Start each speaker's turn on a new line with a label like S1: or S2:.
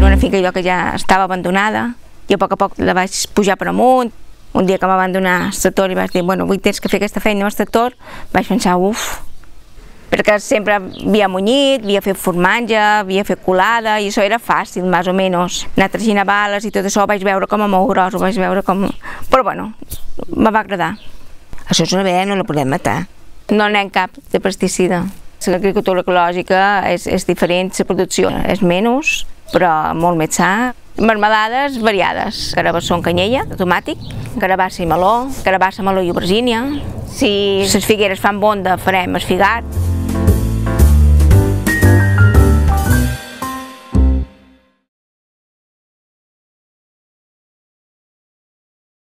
S1: en una finca que ja estava abandonada, i a poc la vaig pujar per amunt. Un dia que em van donar el tractor i vaig dir, bueno, avui tens que fer aquesta feina amb el tractor, vaig pensar, perquè sempre havia munyit, havia fet formatge, havia fet colada, i això era fàcil, més o menys. Anar tragint a bales i tot això ho vaig veure com a molt gros, ho vaig veure com... Però bueno, me va agradar. Això és una abella, no la podem matar. No anem cap de pesticida. L'agricultura ecològica és diferent, la producció és menys, però molt més sa. Marmelades variades, carabassó amb canyella, tomàtic, carabassa i meló, carabassa, meló i aubergínia. Si les figueres fan bonda, farem esfigat.